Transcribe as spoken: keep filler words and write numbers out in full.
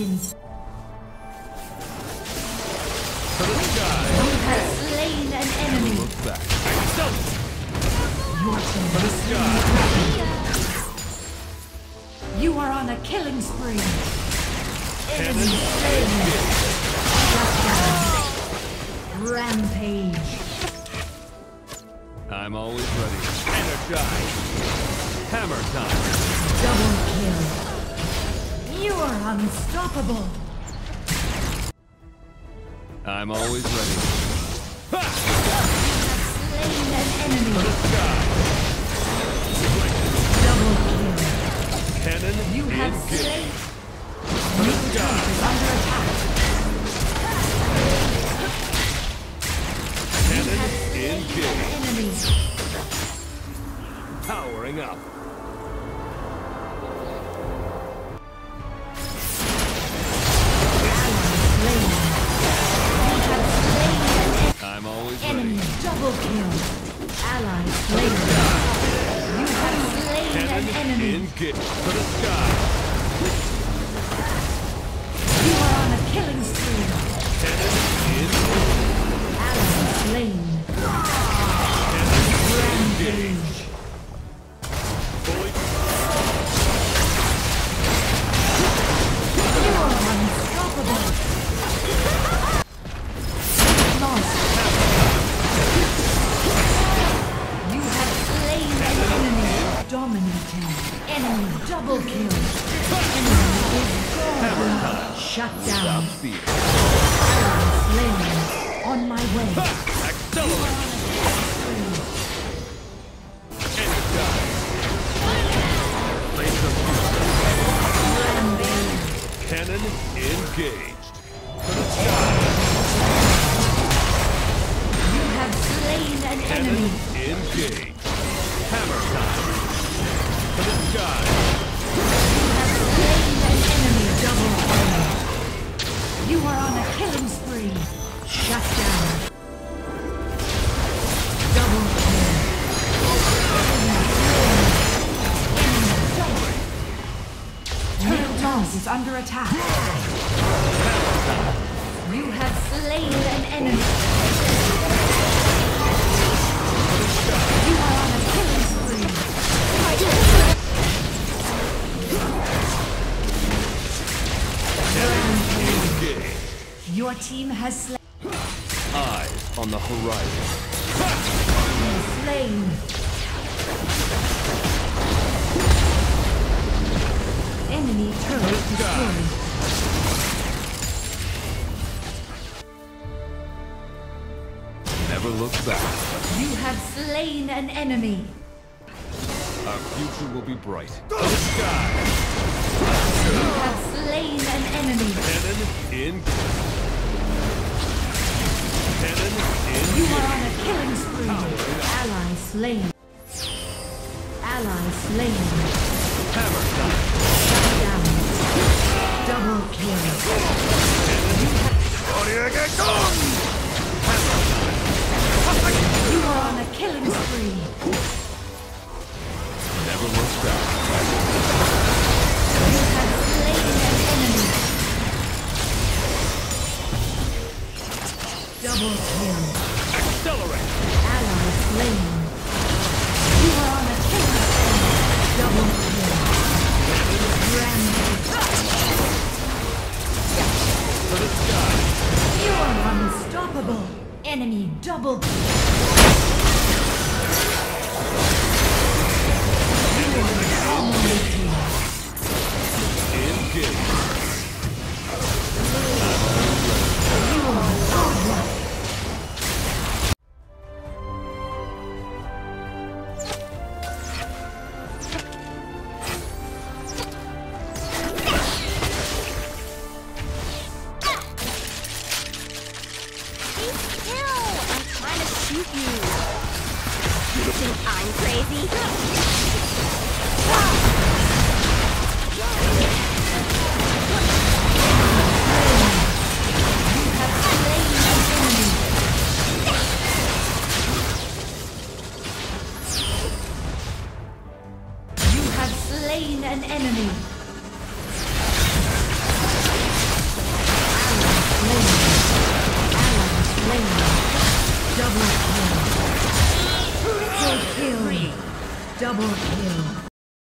wins. To the sky. You have slain an enemy. Look back. Excellent. Your team To the has sky. slain. You are on a killing spree. Enemy Cannon. slain. Shut down. Rampage. I'm always ready. Energize. Hammer time. Double kill. You are unstoppable. I'm always ready. Ha! Slain an enemy. To the sky. Double kill. Cannon. You have engage. slain. To the Is sky. under attack. Cannon. An Engage. enemy. Powering up. I'm always Enemy ready. double kill. Ally slain. You have slain an Cannon. enemy. Engage. To the sky. You are on a killing spree. Cannon. Engage. Ally slain. Cannon. Engage. Rampage. Fully. You are unstoppable. Lost. You have slain an enemy. Dominating. Enemy double kill. Enemy is gone. Shut down. Without fear. Ally slain. On my way. Accelerate. Energize. Laser Rampage. cannon engaged. To the sky. You have slain an Cannon enemy. engaged. Hammer time. To the sky. You have slain an enemy. Double kill. You are on a killing spree. Shut down. Double kill. Middle toss is under attack. You have slain an enemy. You are on a killing spree. Engaged. Your team has slain. Eyes on the horizon. Slain. Enemy turret destroyed. Never look back. You have slain an enemy. Our future will be bright. To the sky. You have slain an enemy. Cannon in. Cannon You in. are on a killing spree. Ally slain. Ally slain. Hammer time. Shut down. Double kill. You are on a killing spree. Never look back. You have slain an enemy. Double kill. Accelerate. Ally slain. You are on a killing spree. Double kill. Rampage. To the sky. You are unstoppable. Enemy double kill. You are dominating. Engage. You are godlike. I'm crazy. You have slain an enemy. Double kill. Full kill. Double kill.